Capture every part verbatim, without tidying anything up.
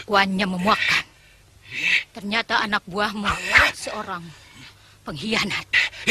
Pengakuannya memuakkan. Ternyata anak buahmu seorang pengkhianat.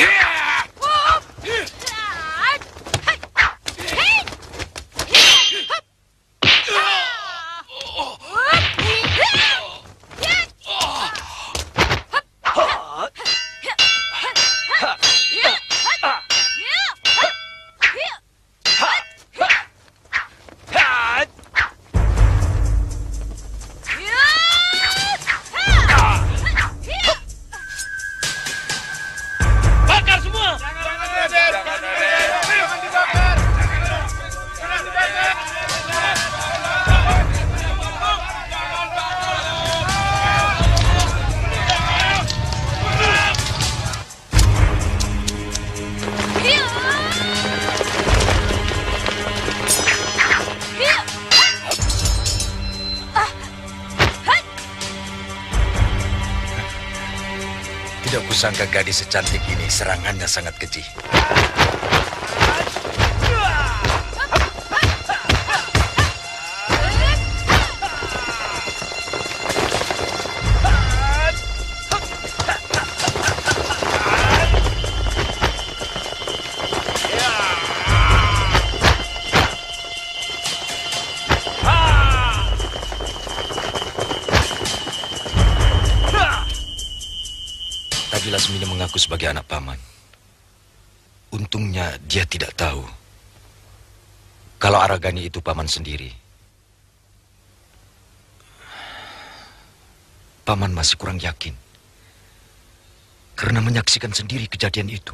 Tidak kusangka gadis secantik ini serangannya sangat keji. Lasmini mengaku sebagai anak paman. Untungnya dia tidak tahu kalau Aragani itu paman sendiri. Paman masih kurang yakin karena menyaksikan sendiri kejadian itu.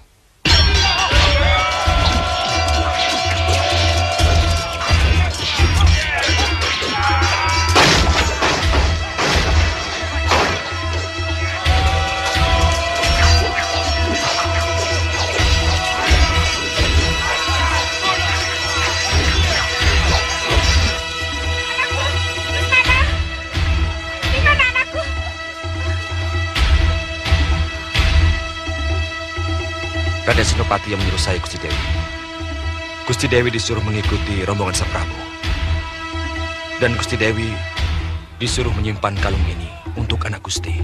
Raden Senopati yang menyuruh saya, Gusti Dewi. Gusti Dewi disuruh mengikuti rombongan Sang Prabu. Dan Gusti Dewi disuruh menyimpan kalung ini untuk anak Gusti.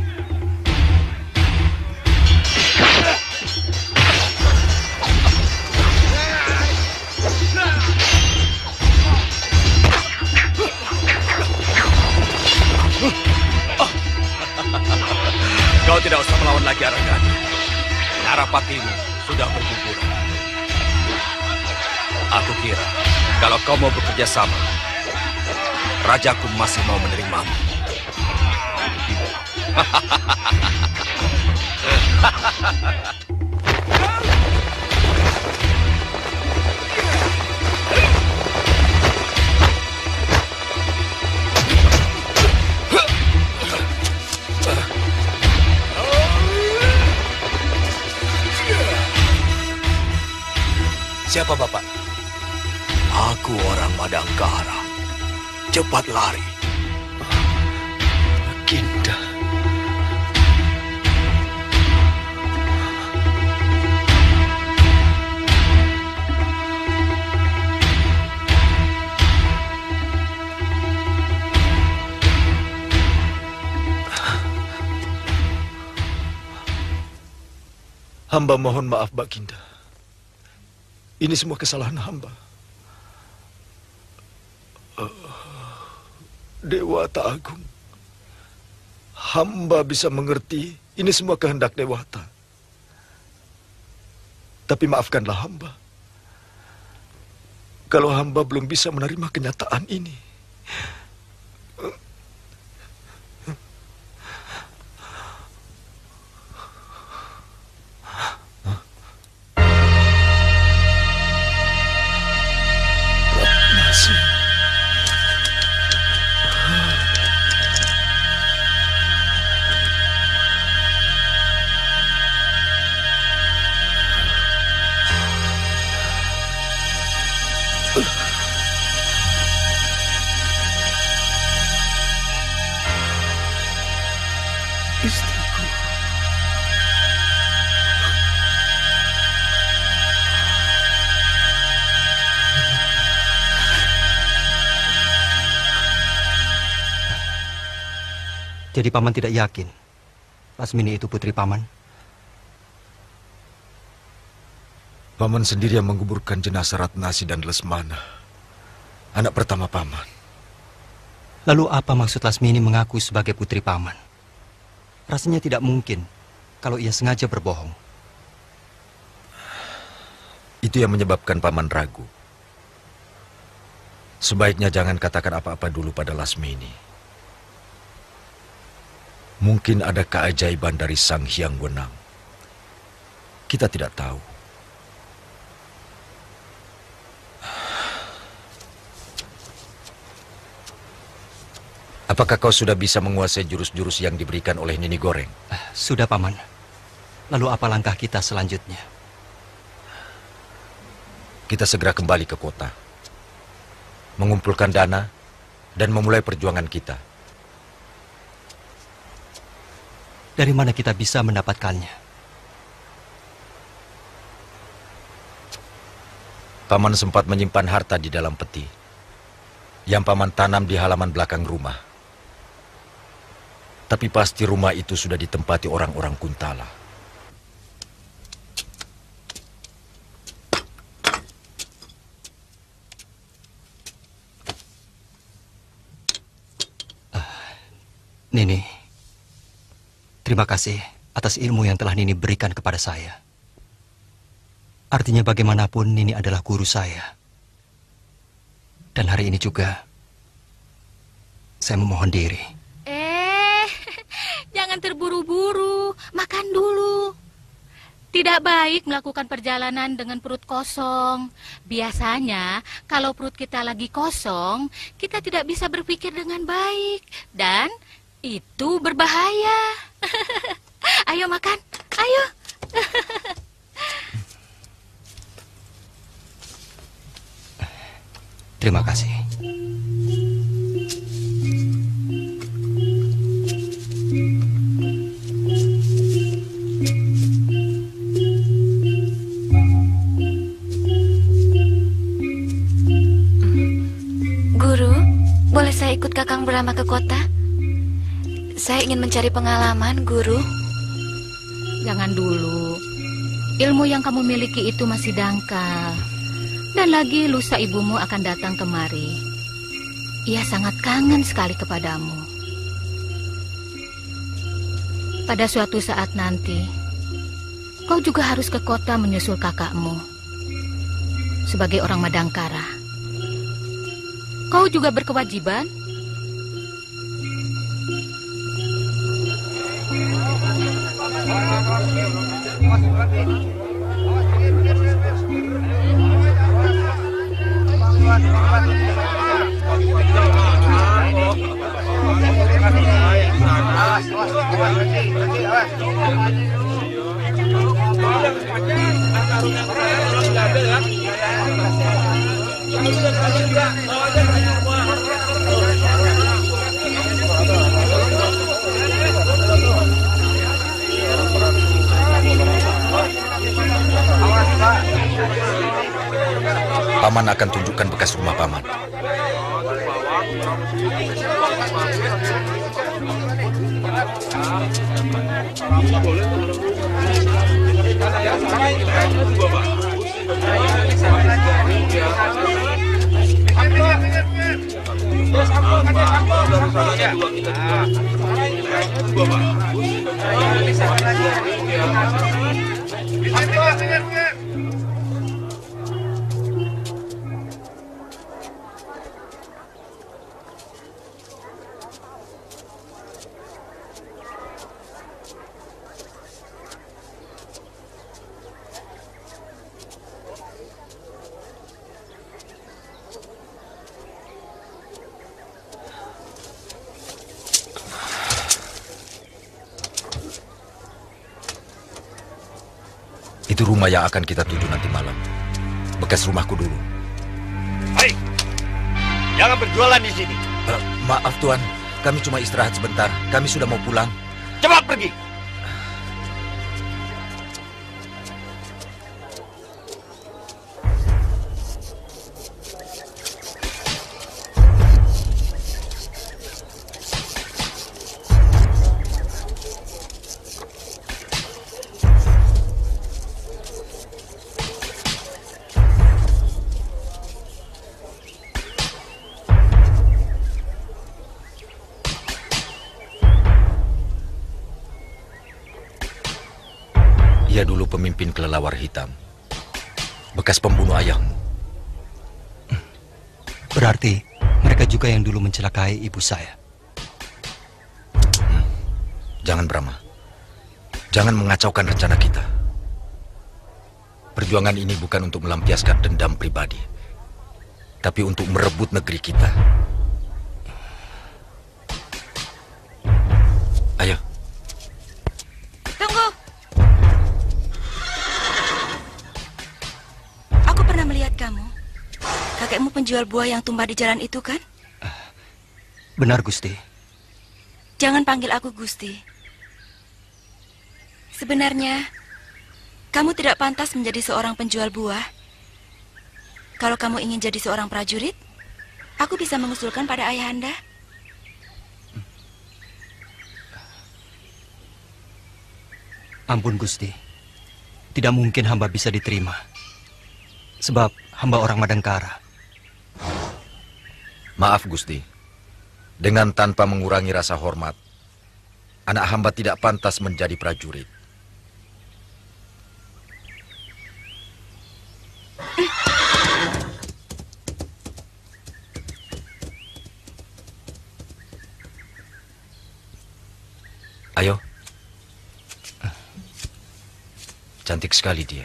Kau tidak usah melawan lagi, Aragani. Narapatimu sudah berguguran. Aku kira kalau kau mau bekerja sama, rajaku masih mau menerimamu. Siapa Bapak? Aku orang Madangkara. Cepat lari. Ginda. Hamba mohon maaf, Baginda. Ini semua kesalahan hamba. Uh, Dewata Agung. Hamba bisa mengerti ini semua kehendak Dewata. Tapi maafkanlah hamba. Kalau hamba belum bisa menerima kenyataan ini. Jadi Paman tidak yakin Lasmini itu putri Paman? Paman sendiri yang menguburkan jenazah Ratnasi dan Lesmana, anak pertama Paman. Lalu apa maksud Lasmini mengaku sebagai putri Paman? Rasanya tidak mungkin kalau ia sengaja berbohong. Itu yang menyebabkan Paman ragu. Sebaiknya jangan katakan apa-apa dulu pada Lasmini. Mungkin ada keajaiban dari Sang Hyang Wenang. Kita tidak tahu. Apakah kau sudah bisa menguasai jurus-jurus yang diberikan oleh Nini Goreng? Sudah, Paman. Lalu apa langkah kita selanjutnya? Kita segera kembali ke kota, mengumpulkan dana, dan memulai perjuangan kita. Dari mana kita bisa mendapatkannya? Paman sempat menyimpan harta di dalam peti, yang Paman tanam di halaman belakang rumah. Tapi pasti rumah itu sudah ditempati orang-orang Kuntala. Uh, Nini, terima kasih atas ilmu yang telah Nini berikan kepada saya. Artinya bagaimanapun Nini adalah guru saya. Dan hari ini juga, saya memohon diri. Jangan terburu-buru, makan dulu. Tidak baik melakukan perjalanan dengan perut kosong. Biasanya kalau perut kita lagi kosong, kita tidak bisa berpikir dengan baik. Dan itu berbahaya. Ayo makan, ayo. Terima kasih. Boleh saya ikut Kakang Brahma ke kota? Saya ingin mencari pengalaman, Guru. Jangan dulu. Ilmu yang kamu miliki itu masih dangkal. Dan lagi lusa ibumu akan datang kemari. Ia sangat kangen sekali kepadamu. Pada suatu saat nanti, kau juga harus ke kota menyusul kakakmu. Sebagai orang Madangkara, kau juga berkewajiban. Paman akan tunjukkan bekas rumah Paman. Itu rumah yang akan kita tuju nanti malam. Bekas rumahku dulu. Hai, jangan berjualan di sini. Uh, maaf Tuan, kami cuma istirahat sebentar. Kami sudah mau pulang. Cepat pergi. Dia dulu pemimpin kelelawar hitam, bekas pembunuh ayahmu. Berarti mereka juga yang dulu mencelakai ibu saya. Hmm. Jangan Brahma. Jangan mengacaukan rencana kita. Perjuangan ini bukan untuk melampiaskan dendam pribadi, tapi untuk merebut negeri kita. Ayo. Tunggu. Aku pernah melihat kamu. Kakekmu penjual buah yang tumbah di jalan itu, kan? Benar, Gusti. Jangan panggil aku Gusti. Sebenarnya, kamu tidak pantas menjadi seorang penjual buah. Kalau kamu ingin jadi seorang prajurit, aku bisa mengusulkan pada ayahanda. Ampun, Gusti. Tidak mungkin hamba bisa diterima. Sebab hamba orang Madangkara. Maaf, Gusti. Dengan tanpa mengurangi rasa hormat, anak hamba tidak pantas menjadi prajurit. Ayo. Cantik sekali dia.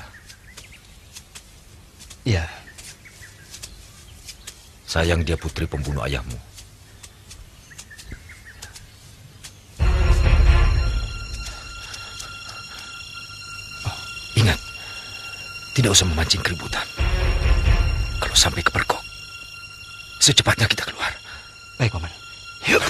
Ya. Sayang dia putri pembunuh ayahmu. Oh, ingat, tidak usah memancing keributan. Kalau sampai kepergok, secepatnya kita keluar. Baik, Paman. Yuk.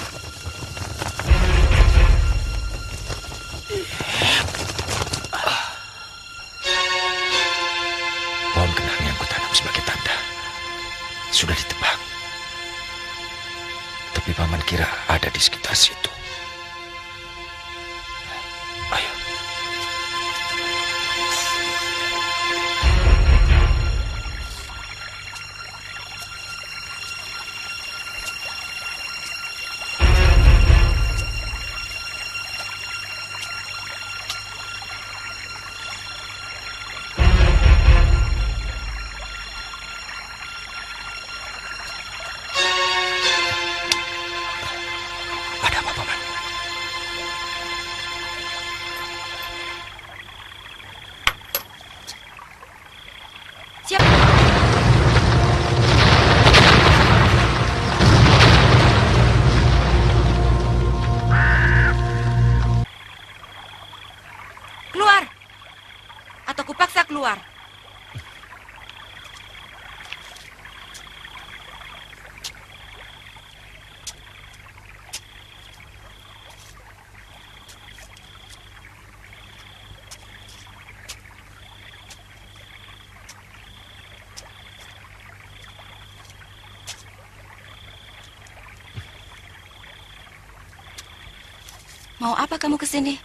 Pohon kenang yang kutanam sebagai tanda sudah ditebang. Tapi Paman kira ada di sekitar situ. Ayo. keluar. Mau apa kamu ke sini?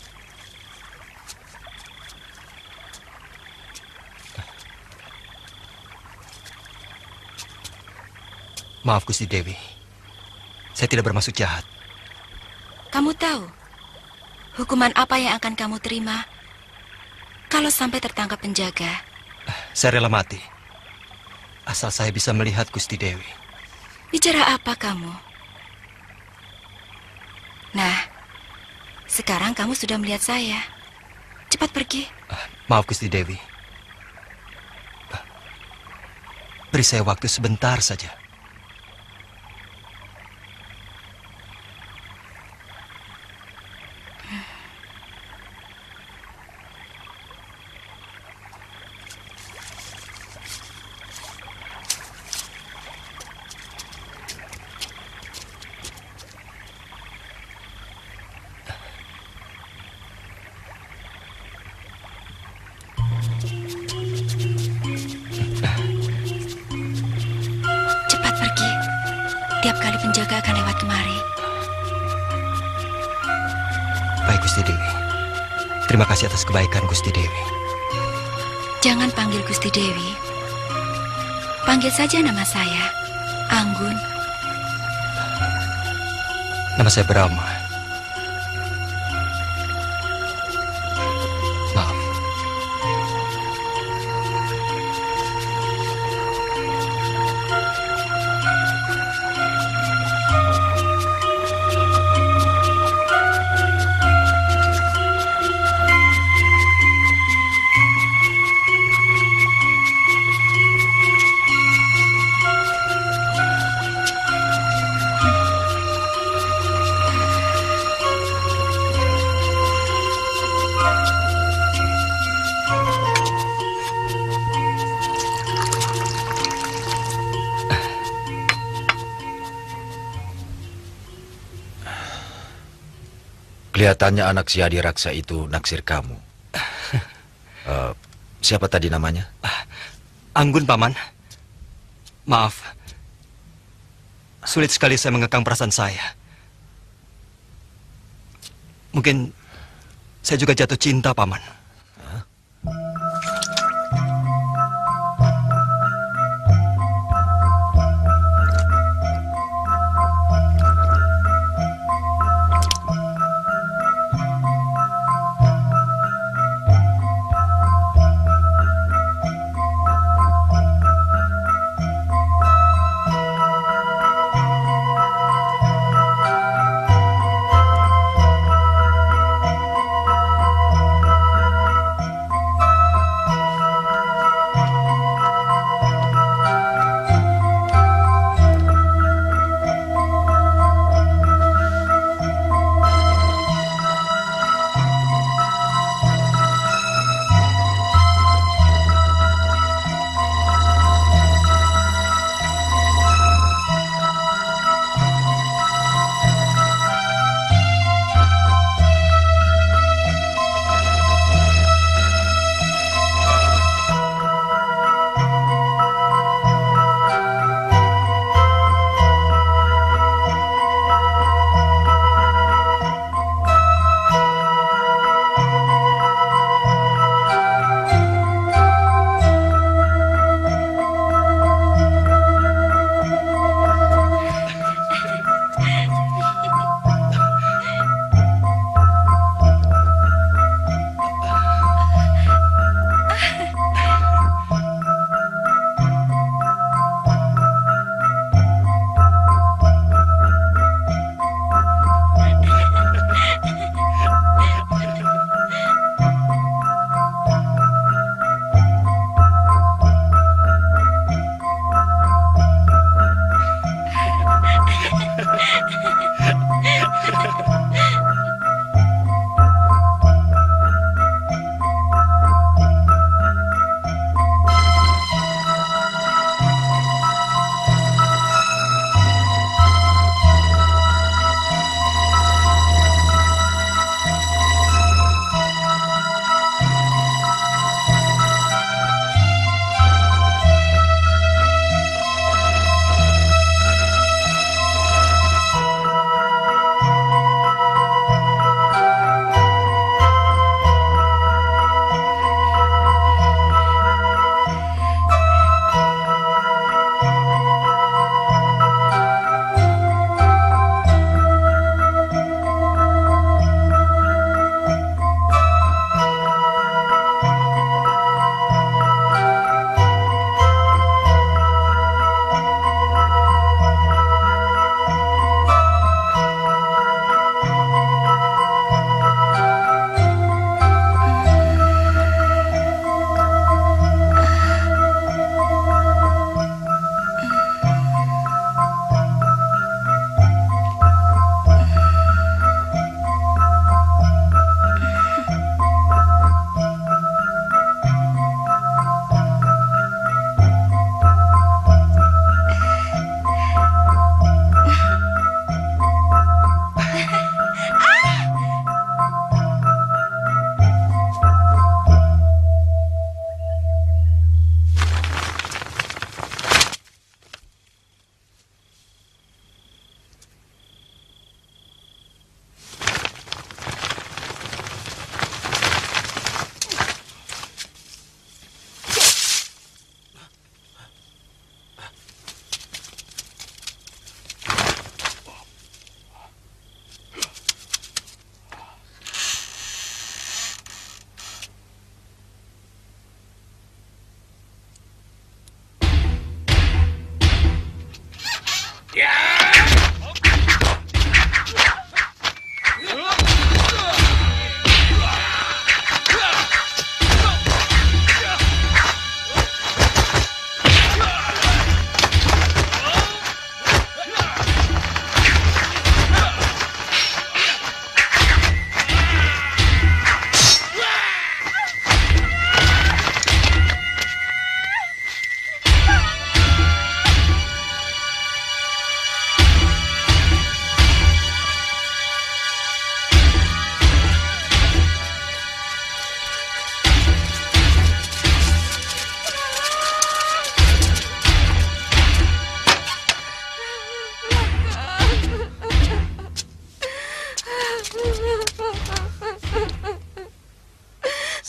Maaf, Gusti Dewi. Saya tidak bermaksud jahat. Kamu tahu hukuman apa yang akan kamu terima kalau sampai tertangkap penjaga? Saya rela mati, asal saya bisa melihat Gusti Dewi. Bicara apa kamu? Nah, sekarang kamu sudah melihat saya. Cepat pergi. Maaf, Gusti Dewi. Beri saya waktu sebentar saja. Tiap kali penjaga akan lewat kemari. Baik, Gusti Dewi. Terima kasih atas kebaikan Gusti Dewi. Jangan panggil Gusti Dewi. Panggil saja nama saya, Anggun. Nama saya Brahma. Maaf, Kelihatannya anak si Adi Raksa itu naksir kamu. uh, siapa tadi namanya? Anggun, Paman. Maaf. Sulit sekali saya mengekang perasaan saya. Mungkin saya juga jatuh cinta, Paman.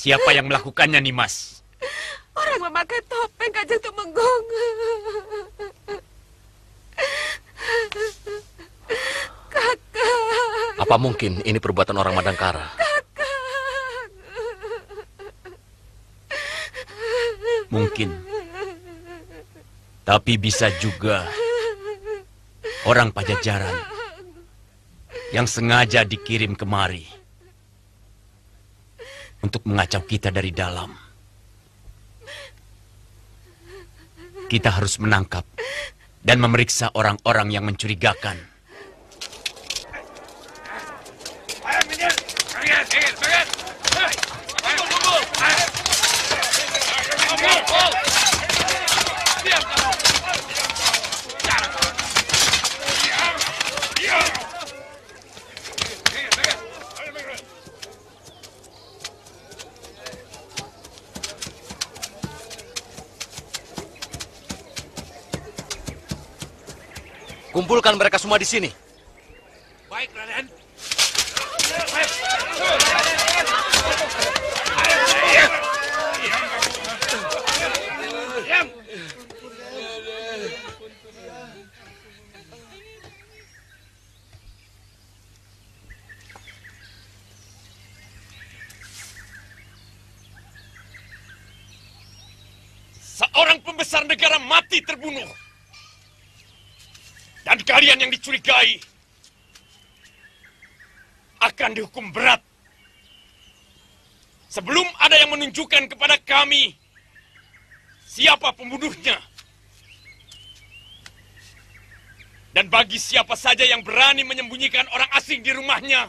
Siapa yang melakukannya, Nimas? Orang memakai topeng Kanjeng Tumenggung. Kakang. Apa mungkin ini perbuatan orang Madangkara? Kakang. Mungkin. Tapi bisa juga orang Pajajaran yang sengaja dikirim kemari untuk mengacau kita dari dalam. Kita harus menangkap dan memeriksa orang-orang yang mencurigakan. Kumpulkan mereka semua di sini. Baik, Raden. Seorang pembesar negara mati terbunuh. Dan kalian yang dicurigai akan dihukum berat. Sebelum ada yang menunjukkan kepada kami siapa pembunuhnya. Dan bagi siapa saja yang berani menyembunyikan orang asing di rumahnya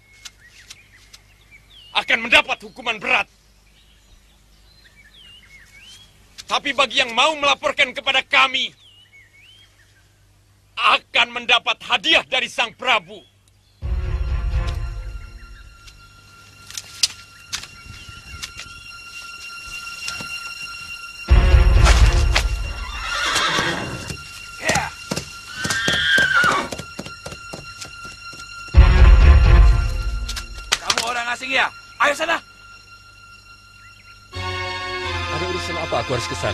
akan mendapat hukuman berat. Tapi bagi yang mau melaporkan kepada kami akan mendapat hadiah dari Sang Prabu. Kamu orang asing ya? Ayo sana. Ada urusan apa aku harus ke sana?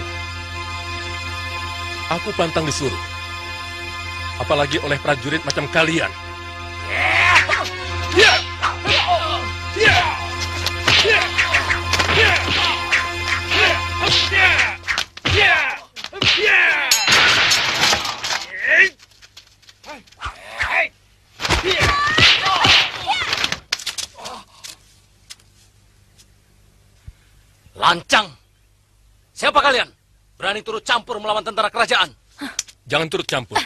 Aku pantang disuruh. Apalagi oleh prajurit macam kalian. Lancang! Siapa kalian? Berani turut campur melawan tentara kerajaan? Jangan turut campur.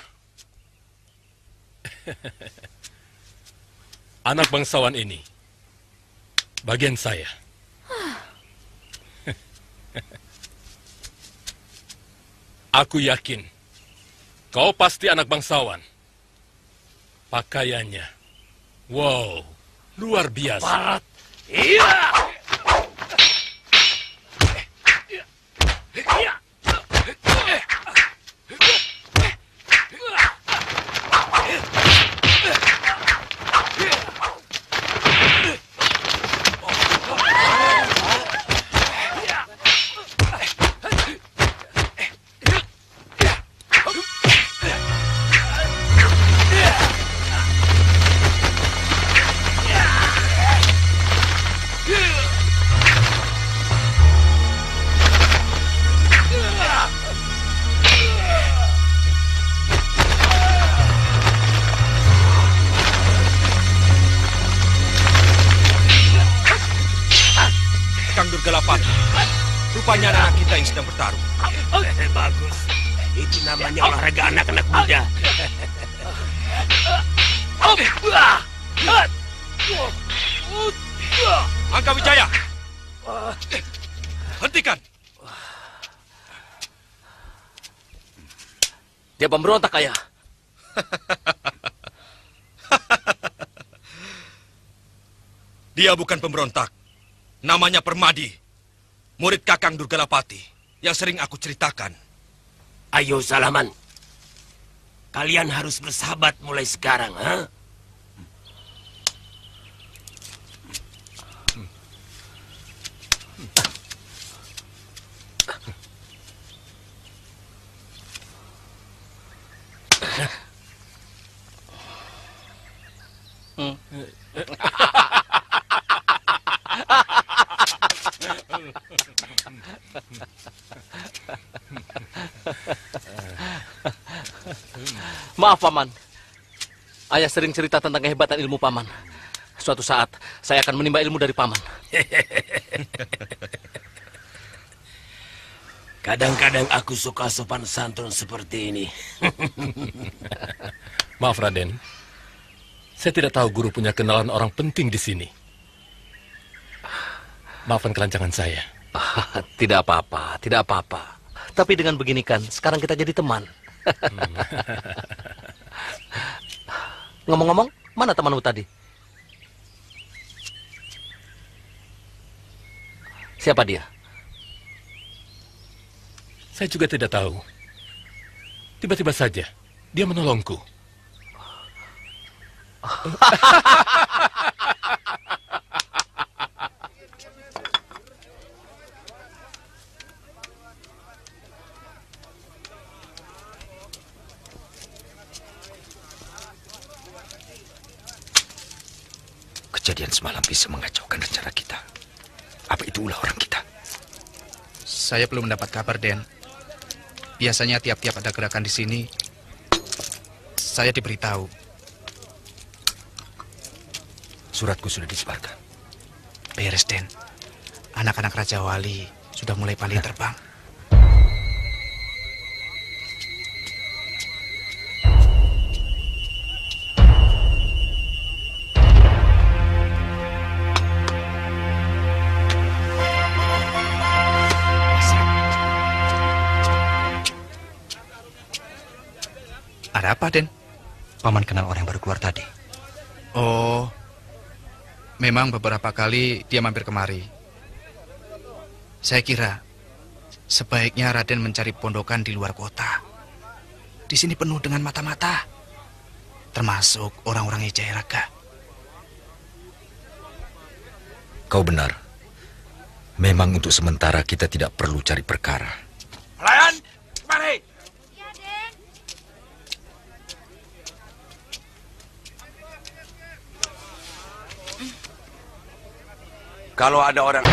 Anak bangsawan ini bagian saya. Aku yakin kau pasti anak bangsawan. Pakaiannya, wow, luar biasa. Barat. Iya. Rupanya anak kita yang sedang bertarung. Bagus. Itu namanya olahraga anak-anak muda. Angka Wijaya. Hentikan. Dia pemberontak, Ayah. Dia bukan pemberontak. Namanya Permadi. Murid Kakang Durgalapati yang sering aku ceritakan. Ayo Salaman. Kalian harus bersahabat mulai sekarang, ha? Hmm. Maaf, Paman. Ayah sering cerita tentang kehebatan ilmu Paman. Suatu saat, saya akan menimba ilmu dari Paman. Kadang-kadang aku suka sopan santun seperti ini. Maaf, Raden. Saya tidak tahu guru punya kenalan orang penting di sini. Maafkan kelancangan saya. Tidak apa-apa, tidak apa-apa. Tapi dengan begini kan, sekarang kita jadi teman. Ngomong-ngomong, mana temanmu tadi? Siapa dia? Saya juga tidak tahu. Tiba-tiba saja, dia menolongku. Kejadian semalam bisa mengacaukan rencana kita. Apa itu ulah orang kita? Saya belum mendapat kabar, Den. Biasanya tiap-tiap ada gerakan di sini, saya diberitahu. Suratku sudah disebarkan. Beres, Den. Anak-anak Raja Wali sudah mulai pandai terbang. Ada apa, Den? Paman kenal orang yang baru keluar tadi. Oh, memang beberapa kali dia mampir kemari. Saya kira sebaiknya Raden mencari pondokan di luar kota. Di sini penuh dengan mata-mata, termasuk orang-orang Jayaraga. Kau benar. Memang untuk sementara kita tidak perlu cari perkara. Pelayan, mari. Kalau ada orang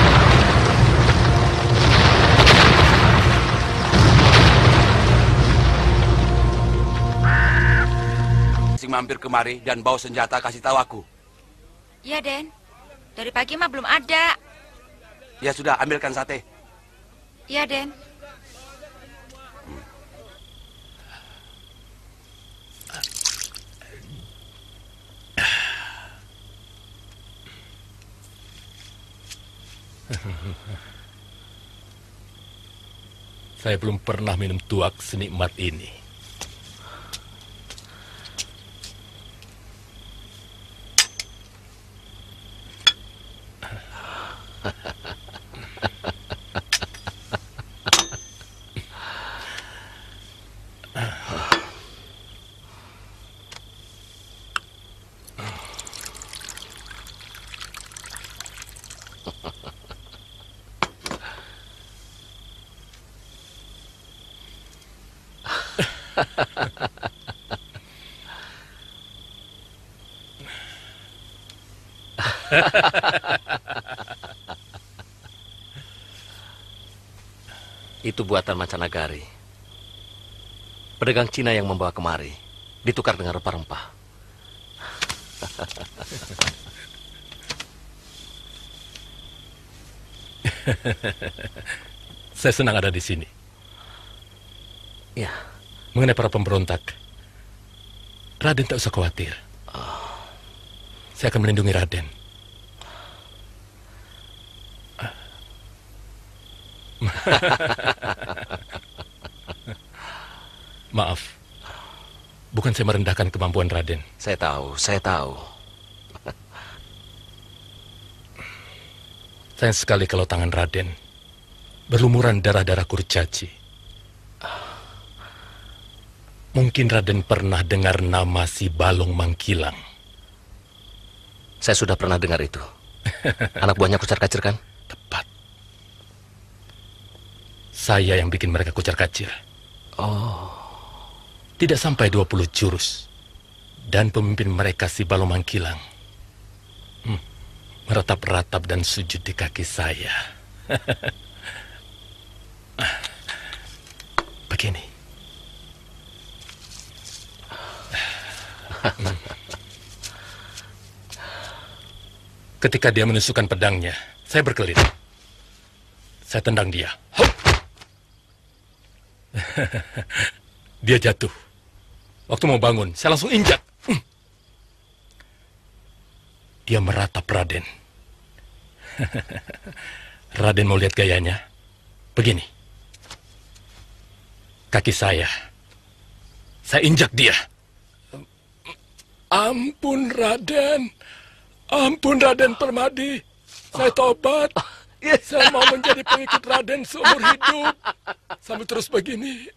sing mampir kemari dan bawa senjata, kasih tahu aku. Iya, Den. Dari pagi mah belum ada. Ya sudah, ambilkan sate. Iya, Den. Saya belum pernah minum tuak senikmat ini. Itu buatan mancanagari. Pedagang Cina yang membawa kemari, ditukar dengan rempah-rempah. Saya senang ada di sini. Ya. Mengenai para pemberontak, Raden tak usah khawatir. Saya akan melindungi Raden. Maaf, bukan saya merendahkan kemampuan Raden. Saya tahu, saya tahu. Sayang sekali kalau tangan Raden berlumuran darah-darah kurcaci. Mungkin Raden pernah dengar nama si Balong Mangkilang. Saya sudah pernah dengar itu. Anak buahnya kucar-kacir kan? Tepat. Saya yang bikin mereka kucar-kacir. Oh. Tidak sampai dua puluh jurus. dan pemimpin mereka si Balomangkilang hmm, meratap-ratap dan sujud di kaki saya. Begini. Hmm. Ketika dia menusukkan pedangnya, saya berkelit. Saya tendang dia. Dia jatuh. Waktu mau bangun, saya langsung injak. Dia meratap Raden. Raden mau lihat gayanya? Begini. Kaki saya. Saya injak dia. Ampun Raden. Ampun Raden Permadi. Saya tobat. Saya mau menjadi pengikut Raden seumur hidup. Sambil terus begini.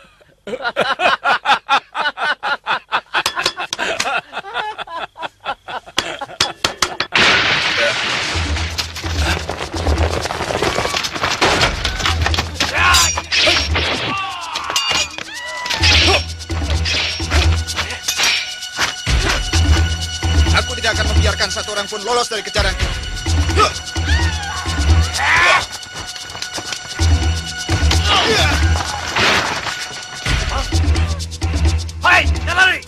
Aku tidak akan membiarkan satu orang pun lolos dari kejaranku. Hai, jangan lari!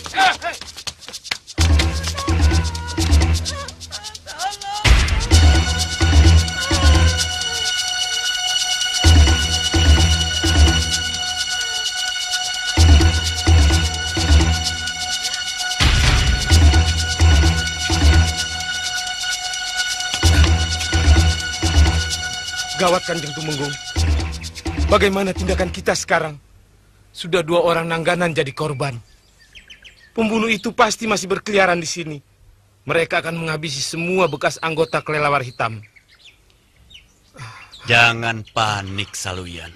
Gawat Kanjeng Tumenggung. Bagaimana tindakan kita sekarang? Sudah dua orang Nangganan jadi korban. Pembunuh itu pasti masih berkeliaran di sini. Mereka akan menghabisi semua bekas anggota Kelelawar Hitam. Jangan panik, Saluyan.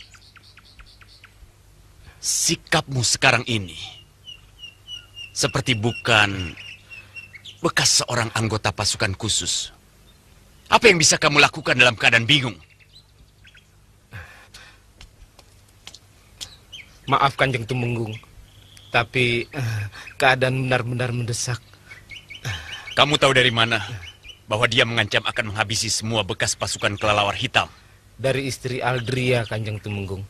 Sikapmu sekarang ini seperti bukan bekas seorang anggota pasukan khusus. Apa yang bisa kamu lakukan dalam keadaan bingung? Maaf Kanjeng Tumenggung, tapi uh, keadaan benar-benar mendesak. Kamu tahu dari mana bahwa dia mengancam akan menghabisi semua bekas pasukan Kelelawar Hitam? Dari istri Aldria, Kanjeng Tumenggung.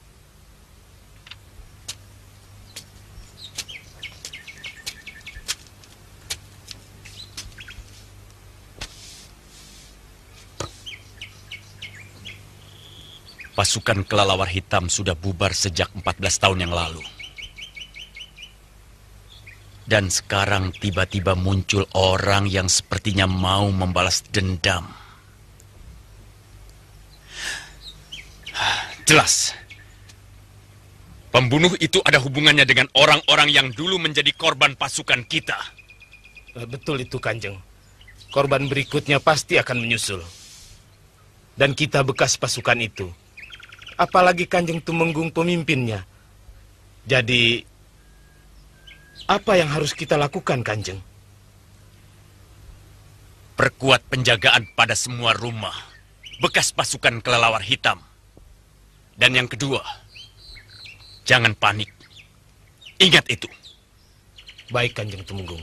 Pasukan Kelelawar Hitam sudah bubar sejak empat belas tahun yang lalu. Dan sekarang tiba-tiba muncul orang yang sepertinya mau membalas dendam. Jelas. Pembunuh itu ada hubungannya dengan orang-orang yang dulu menjadi korban pasukan kita. Betul itu, Kanjeng. Korban berikutnya pasti akan menyusul. Dan kita bekas pasukan itu. Apalagi Kanjeng Tumenggung pemimpinnya. Jadi, apa yang harus kita lakukan, Kanjeng? Perkuat penjagaan pada semua rumah bekas pasukan Kelelawar Hitam. Dan yang kedua, jangan panik. Ingat itu. Baik, Kanjeng Tumenggung.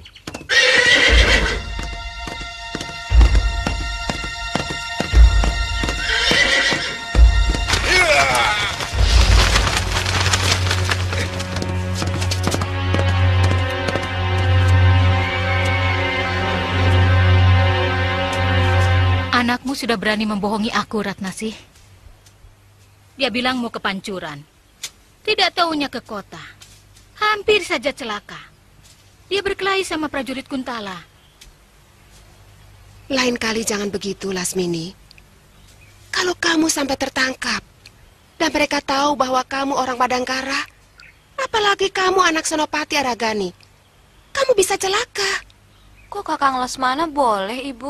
Anakmu sudah berani membohongi aku, Ratnasih. Dia bilang mau ke Pancuran. Tidak taunya ke kota. Hampir saja celaka. Dia berkelahi sama prajurit Kuntala. Lain kali jangan begitu, Lasmini. Kalau kamu sampai tertangkap, dan mereka tahu bahwa kamu orang Padangkara, apalagi kamu anak Senopati Aragani, kamu bisa celaka. Kok Kakang Lesmana boleh, Ibu?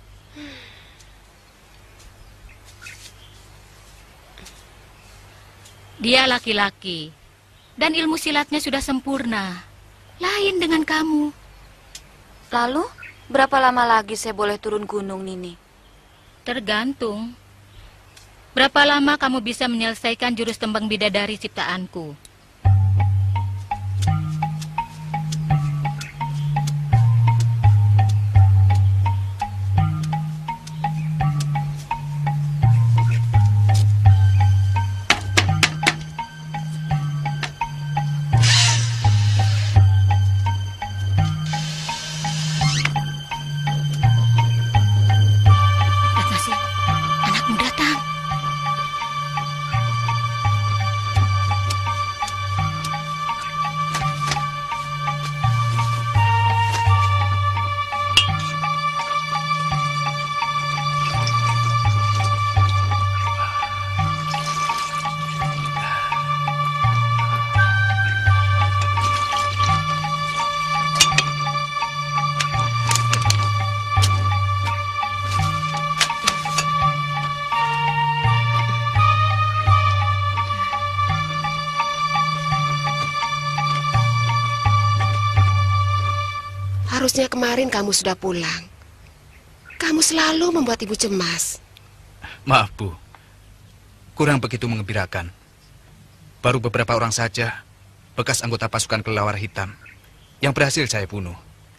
Dia laki-laki, dan ilmu silatnya sudah sempurna. Lain dengan kamu. Lalu, berapa lama lagi saya boleh turun gunung, Nini? Tergantung. Berapa lama kamu bisa menyelesaikan jurus tembang bidadari ciptaanku? Seharusnya kemarin kamu sudah pulang. Kamu selalu membuat ibu cemas. Maaf, Bu. Kurang begitu mengembirakan. Baru beberapa orang saja bekas anggota pasukan kelelawar hitam yang berhasil saya bunuh.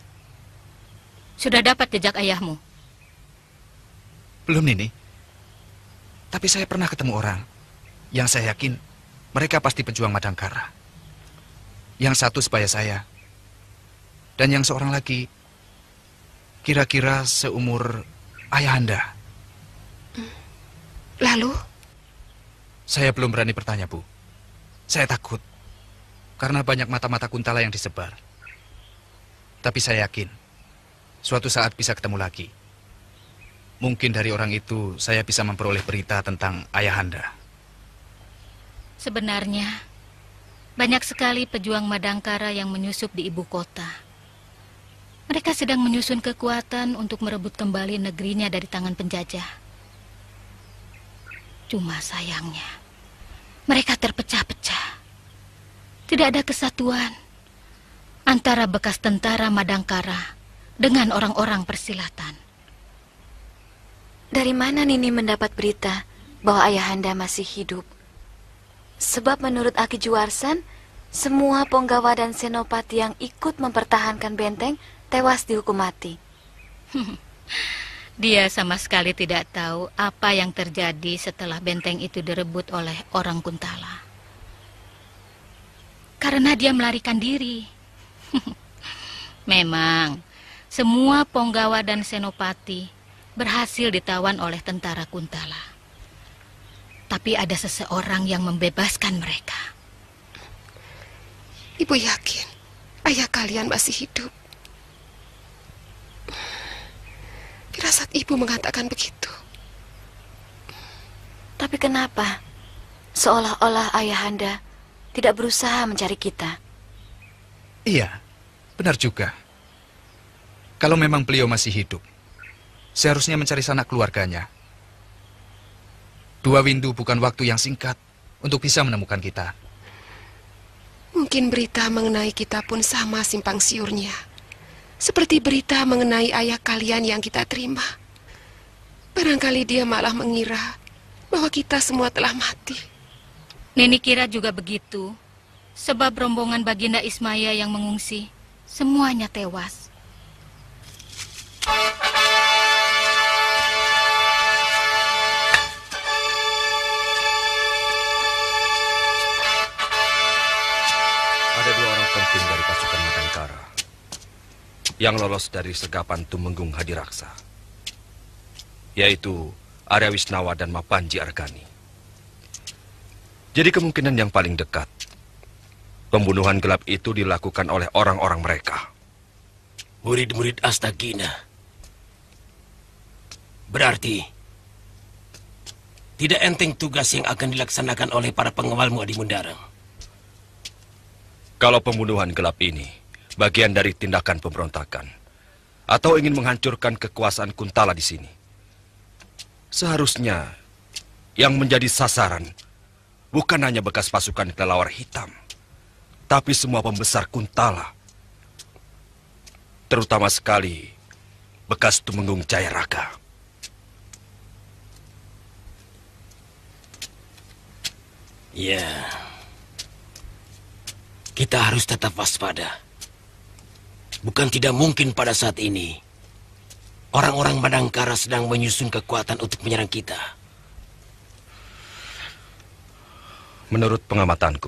Sudah dapat jejak ayahmu? Belum, Nini. Tapi saya pernah ketemu orang yang saya yakin mereka pasti pejuang Madangkara. Yang satu sebaya saya. Dan yang seorang lagi kira-kira seumur ayahanda. Lalu? Saya belum berani bertanya, Bu. Saya takut. Karena banyak mata-mata Kuntala yang disebar. Tapi saya yakin suatu saat bisa ketemu lagi. Mungkin dari orang itu saya bisa memperoleh berita tentang ayahanda. Sebenarnya, banyak sekali pejuang Madangkara yang menyusup di ibu kota. Mereka sedang menyusun kekuatan untuk merebut kembali negerinya dari tangan penjajah. Cuma sayangnya, mereka terpecah-pecah. Tidak ada kesatuan antara bekas tentara Madangkara dengan orang-orang persilatan. Dari mana Nini mendapat berita bahwa ayahanda masih hidup? Sebab menurut Aki Juwarsan, semua Ponggawa dan Senopati yang ikut mempertahankan benteng tewas dihukum mati. Dia sama sekali tidak tahu apa yang terjadi setelah benteng itu direbut oleh orang Kuntala. Karena dia melarikan diri. Memang, semua Ponggawa dan Senopati berhasil ditawan oleh tentara Kuntala. Tapi ada seseorang yang membebaskan mereka. Ibu yakin ayah kalian masih hidup? Firasat ibu mengatakan begitu. Tapi kenapa? Seolah-olah ayahanda tidak berusaha mencari kita. Iya, benar juga. Kalau memang beliau masih hidup, seharusnya mencari sanak keluarganya. Dua windu bukan waktu yang singkat untuk bisa menemukan kita. Mungkin berita mengenai kita pun sama simpang siurnya. Seperti berita mengenai ayah kalian yang kita terima. Barangkali dia malah mengira bahwa kita semua telah mati. Nini kira juga begitu. Sebab rombongan Baginda Ismaya yang mengungsi, semuanya tewas. Ada dua orang penting dari pasukan Madangkara yang lolos dari sergapan Tumenggung Hadiraksa, yaitu Arya Wisnawa dan Mapanji Argani. Jadi kemungkinan yang paling dekat, pembunuhan gelap itu dilakukan oleh orang-orang mereka. Murid-murid Astagina. Berarti tidak enteng tugas yang akan dilaksanakan oleh para pengawalmu, Adi Mundarang. Kalau pembunuhan gelap ini bagian dari tindakan pemberontakan atau ingin menghancurkan kekuasaan Kuntala di sini, seharusnya yang menjadi sasaran bukan hanya bekas pasukan kelelawar hitam, tapi semua pembesar Kuntala, terutama sekali bekas Tumenggung Jayaraga. Ya, kita harus tetap waspada. Bukan tidak mungkin pada saat ini orang-orang Madangkara sedang menyusun kekuatan untuk menyerang kita. Menurut pengamatanku,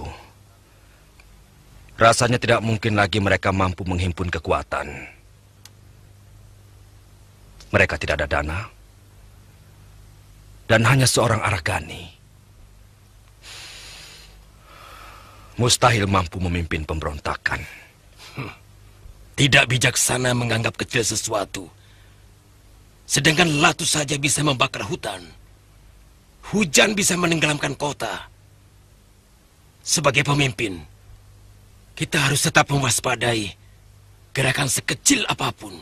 rasanya tidak mungkin lagi mereka mampu menghimpun kekuatan. Mereka tidak ada dana, dan hanya seorang Argani. Mustahil mampu memimpin pemberontakan. Hmm. Tidak bijaksana menganggap kecil sesuatu. Sedangkan Latu saja bisa membakar hutan. Hujan bisa menenggelamkan kota. Sebagai pemimpin, kita harus tetap mewaspadai gerakan sekecil apapun.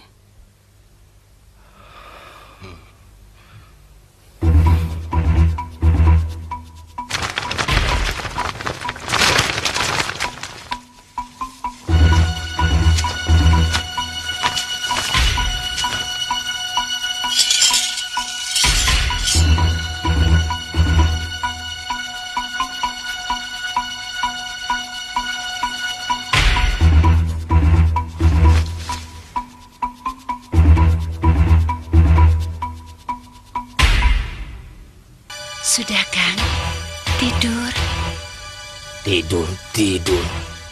Tidur, tidur.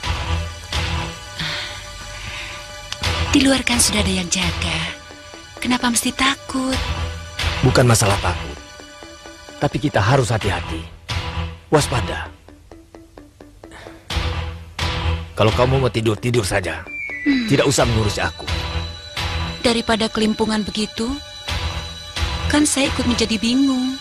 Di luar kan sudah ada yang jaga. Kenapa mesti takut? Bukan masalah takut. Tapi kita harus hati-hati. Waspada. Kalau kamu mau tidur, tidur saja. Hmm. Tidak usah mengurus aku. Daripada kelimpungan begitu, kan saya ikut menjadi bingung.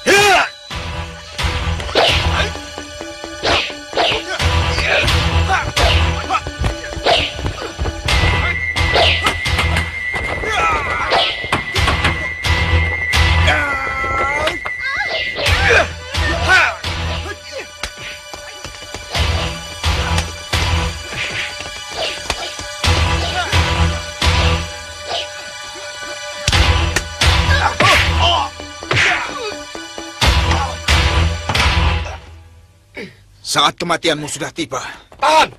Saat kematianmu sudah tiba. Tahan!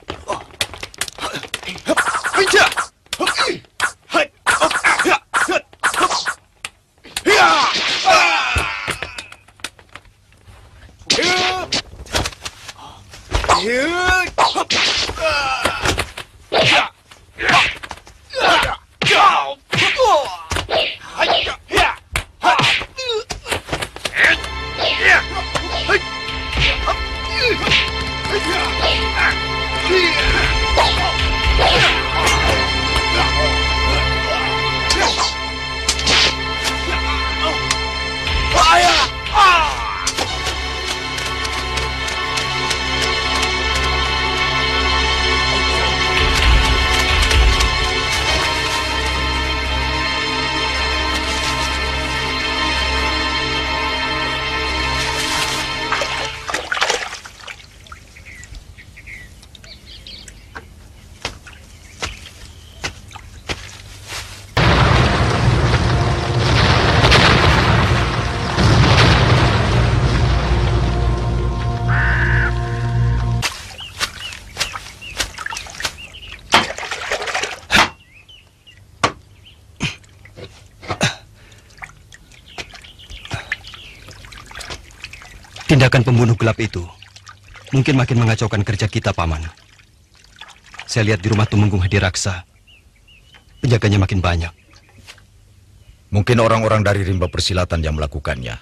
Tindakan pembunuh gelap itu mungkin makin mengacaukan kerja kita, Paman. Saya lihat di rumah Tumenggung Hadiraksa, penjaganya makin banyak. Mungkin orang-orang dari rimba persilatan yang melakukannya.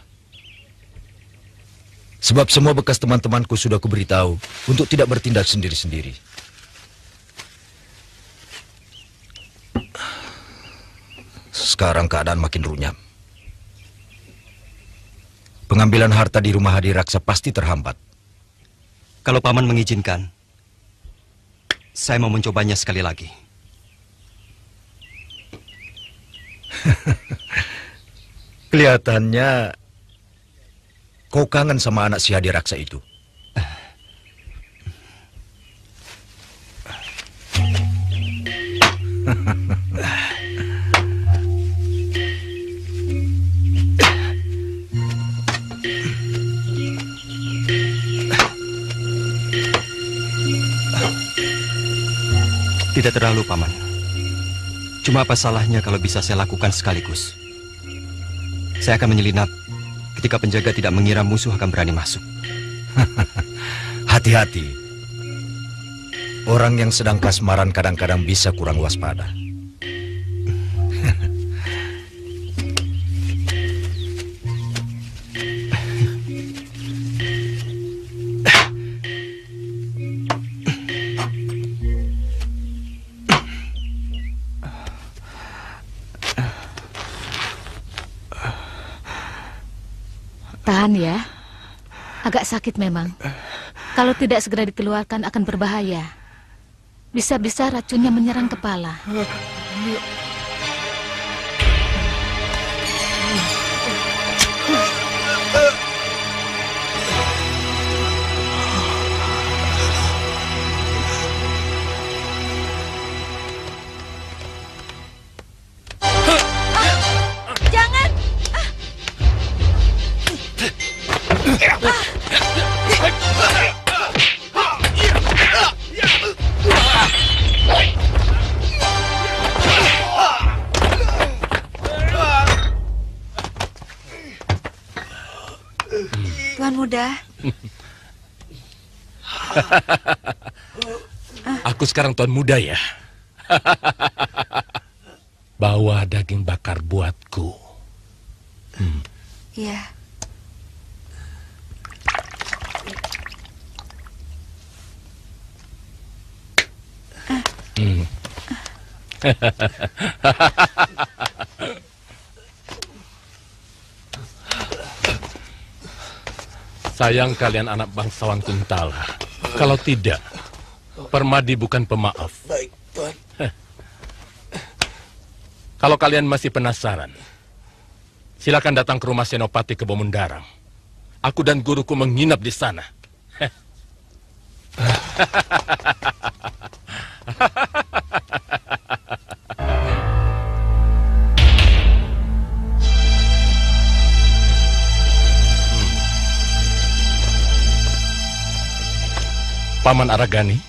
Sebab semua bekas teman-temanku sudah kuberitahu untuk tidak bertindak sendiri-sendiri. Sekarang keadaan makin runyam. Pengambilan harta di rumah Hadiraksa pasti terhambat. Kalau Paman mengizinkan, saya mau mencobanya sekali lagi. Kelihatannya kau kangen sama anak si Hadiraksa itu. Tidak terlalu, Paman. Cuma apa salahnya kalau bisa saya lakukan sekaligus? Saya akan menyelinap ketika penjaga tidak mengira musuh akan berani masuk. Hati-hati. Orang yang sedang kasmaran kadang-kadang bisa kurang waspada. Tahan ya. Agak sakit memang. Kalau tidak segera dikeluarkan akan berbahaya. Bisa-bisa racunnya menyerang kepala. Tuan Muda, Aku sekarang tuan muda ya. Bawa daging bakar buatku. Hmm. Iya. Hmm. Sayang kalian anak bangsawan Kuntala. Kalau tidak, Permadi bukan pemaaf. Baik, Tuan. Kalau kalian masih penasaran, silakan datang ke rumah Senopati Kebomundarang. Aku dan guruku menginap di sana. Paman Aragani,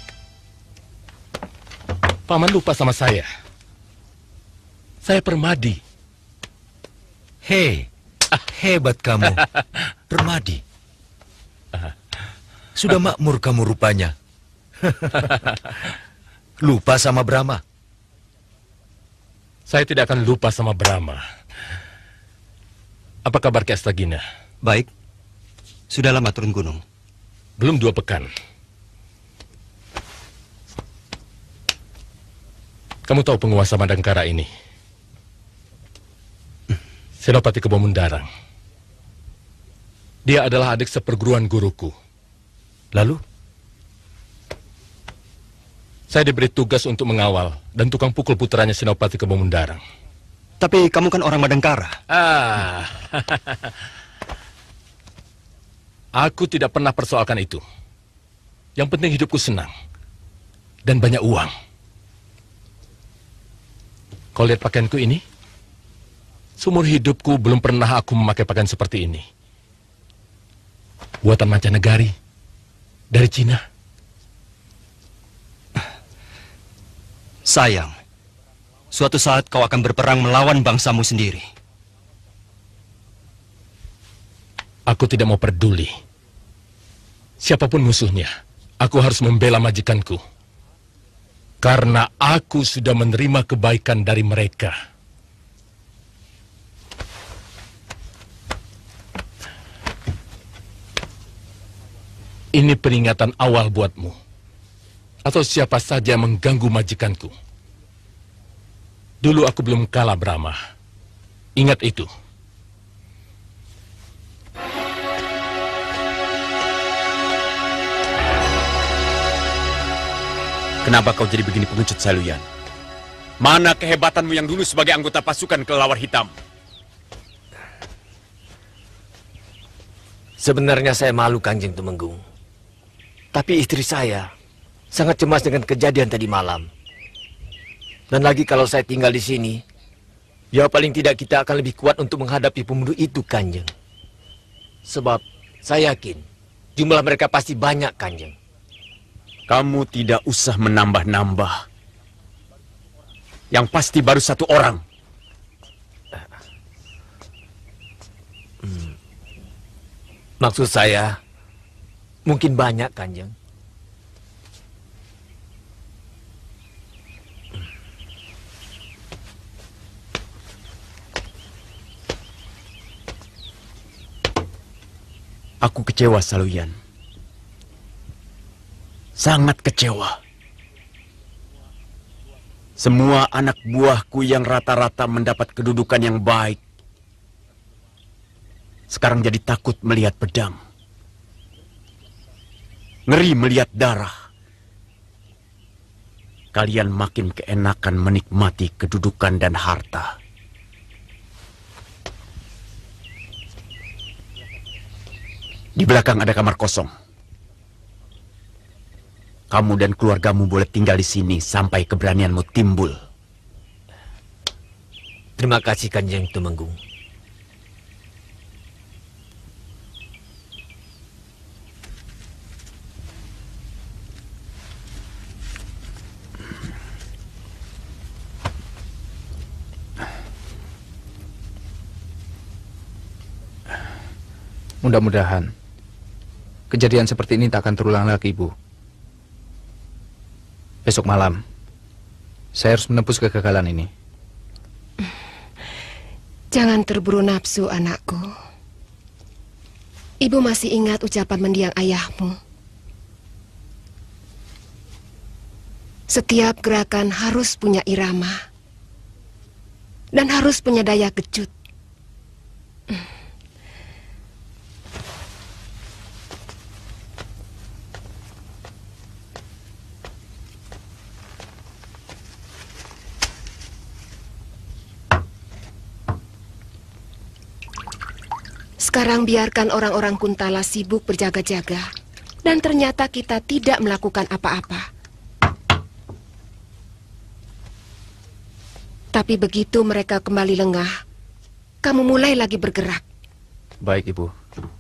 Paman lupa sama saya. Saya Permadi. Hei, hebat kamu. Permadi. Sudah makmur kamu rupanya. Lupa sama Brahma. Saya tidak akan lupa sama Brahma. Apa kabar Ki Astagina? Baik. Sudah lama turun gunung? Belum dua pekan. Kamu tahu penguasa Madangkara ini? Senopati Kebomundarang. Dia adalah adik seperguruan guruku. Lalu? Saya diberi tugas untuk mengawal dan tukang pukul putranya Senopati Kebomundarang. Tapi kamu kan orang Madangkara. Ah. Aku tidak pernah persoalkan itu. Yang penting hidupku senang. Dan banyak uang. Kau lihat pakaianku ini? Seumur hidupku belum pernah aku memakai pakaian seperti ini. Buatan mancanegari. Dari Cina. Sayang. Suatu saat kau akan berperang melawan bangsamu sendiri. Aku tidak mau peduli. Siapapun musuhnya, aku harus membela majikanku. Karena aku sudah menerima kebaikan dari mereka. Ini peringatan awal buatmu. Atau siapa saja yang mengganggu majikanku. Dulu aku belum kalah Brahma. Ingat itu. Kenapa kau jadi begini pengecut, Saluyan? Mana kehebatanmu yang dulu sebagai anggota pasukan kelelawar hitam? Sebenarnya saya malu, Kanjeng Tumenggung. Tapi istri saya sangat cemas dengan kejadian tadi malam. Dan lagi kalau saya tinggal di sini, ya paling tidak kita akan lebih kuat untuk menghadapi pembunuh itu, Kanjeng. Sebab saya yakin jumlah mereka pasti banyak, Kanjeng. Kamu tidak usah menambah-nambah. Yang pasti baru satu orang. Hmm. Maksud saya, mungkin banyak, Kanjeng. Aku kecewa, Saluyan. Sangat kecewa. Semua anak buahku yang rata-rata mendapat kedudukan yang baik, sekarang jadi takut melihat pedang. Ngeri melihat darah. Kalian makin keenakan menikmati kedudukan dan harta. Di belakang ada kamar kosong. Kamu dan keluargamu boleh tinggal di sini sampai keberanianmu timbul. Terima kasih, Kanjeng Tumenggung. Mudah-mudahan kejadian seperti ini tak akan terulang lagi, Bu. Besok malam, saya harus menembus kegagalan ini. Jangan terburu nafsu, anakku. Ibu masih ingat ucapan mendiang ayahmu. Setiap gerakan harus punya irama dan harus punya daya kejut. Sekarang biarkan orang-orang Kuntala sibuk berjaga-jaga, dan ternyata kita tidak melakukan apa-apa. Tapi begitu mereka kembali lengah, kamu mulai lagi bergerak. Baik, Ibu.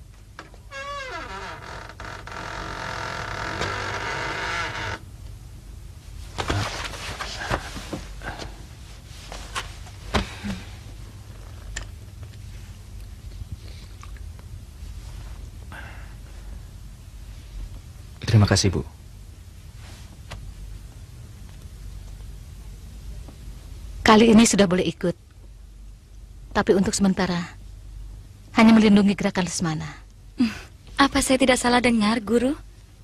Terima kasih, Bu. Kali ini sudah boleh ikut. Tapi untuk sementara, hanya melindungi gerakan Lesmana. Apa saya tidak salah dengar, Guru?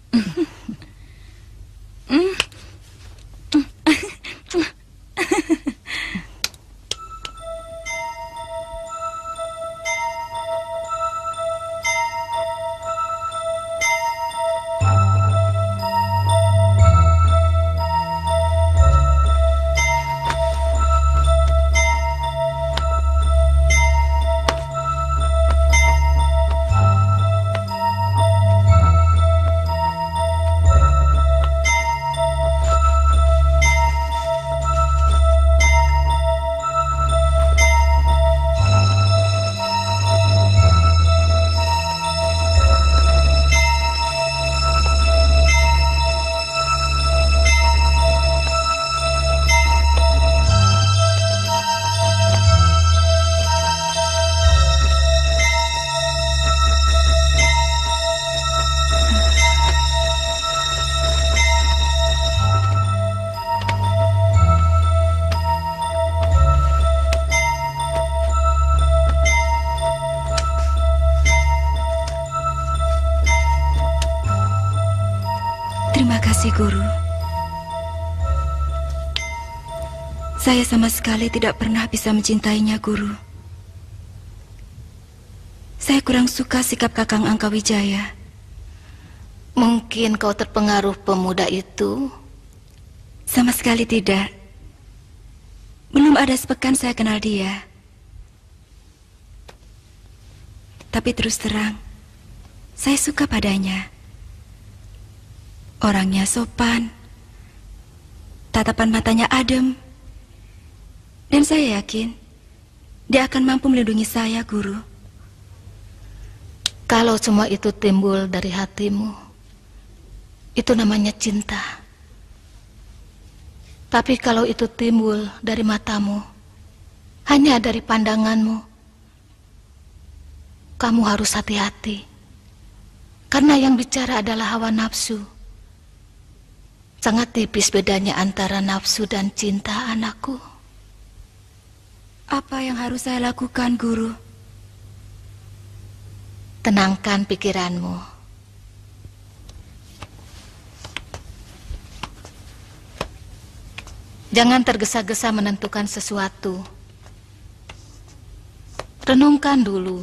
Terima kasih, Guru. Saya sama sekali tidak pernah bisa mencintainya, Guru. Saya kurang suka sikap Kakang Angkawijaya. Mungkin kau terpengaruh pemuda itu? Sama sekali tidak. Belum ada sepekan saya kenal dia. Tapi terus terang, saya suka padanya. Orangnya sopan, tatapan matanya adem, dan saya yakin dia akan mampu melindungi saya, Guru. Kalau semua itu timbul dari hatimu, itu namanya cinta. Tapi kalau itu timbul dari matamu, hanya dari pandanganmu, kamu harus hati-hati. Karena yang bicara adalah hawa nafsu. Sangat tipis bedanya antara nafsu dan cinta, anakku. Apa yang harus saya lakukan, Guru? Tenangkan pikiranmu. Jangan tergesa-gesa menentukan sesuatu. Renungkan dulu.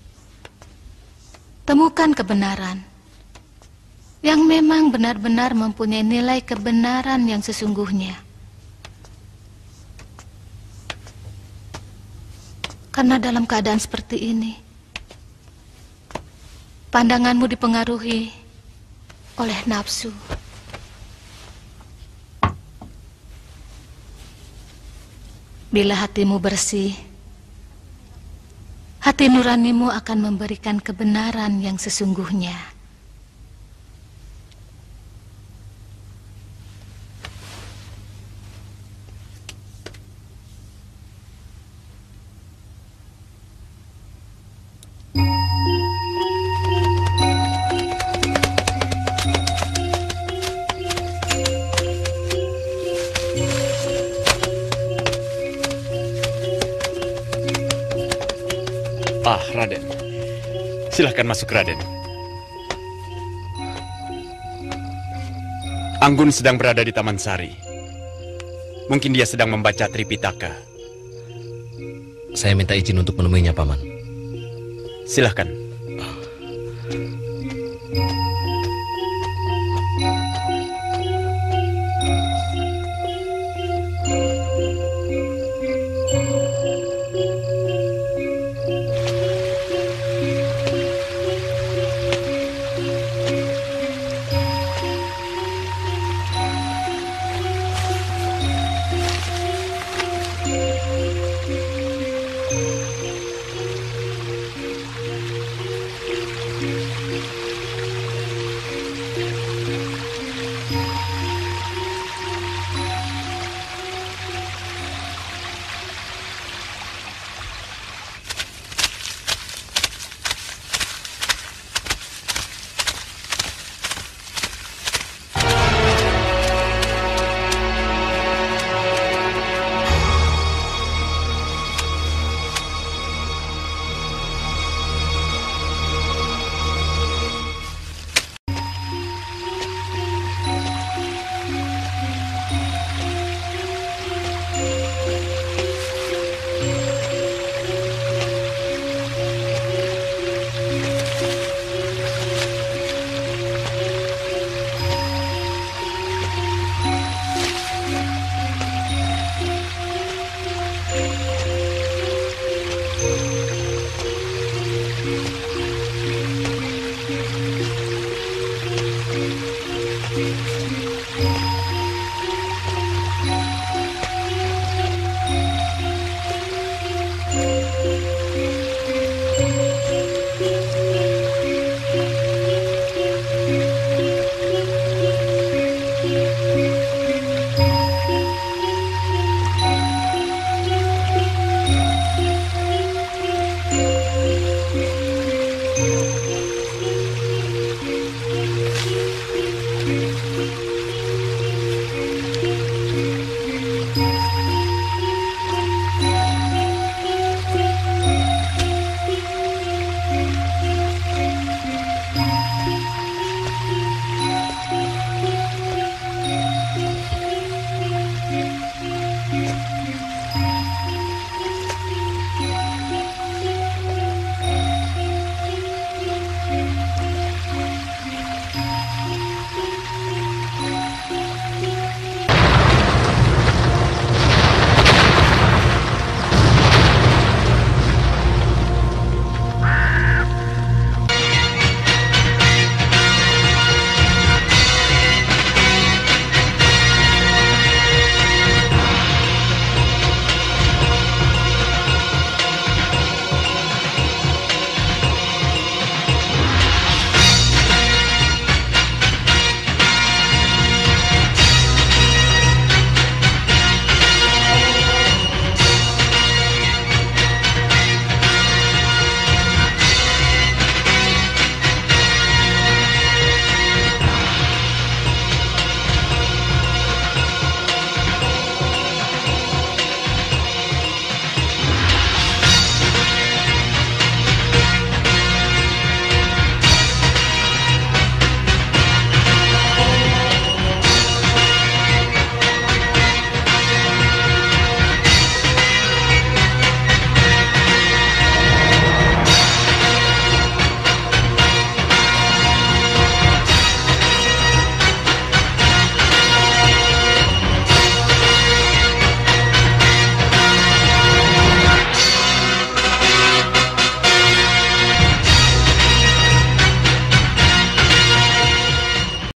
Temukan kebenaran yang memang benar-benar mempunyai nilai kebenaran yang sesungguhnya. Karena dalam keadaan seperti ini, pandanganmu dipengaruhi oleh nafsu. Bila hatimu bersih, hati nuranimu akan memberikan kebenaran yang sesungguhnya. Ah, Raden. Silahkan masuk, Raden. Anggun sedang berada di Taman Sari. Mungkin dia sedang membaca Tripitaka. Saya minta izin untuk menemuinya, Paman. Silahkan. Thank you.